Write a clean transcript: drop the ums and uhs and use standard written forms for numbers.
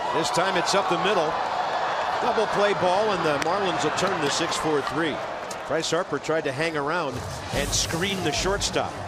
This time it's up the middle. Double play ball, and the Marlins will turn the 6-4-3. Bryce Harper tried to hang around and screen the shortstop.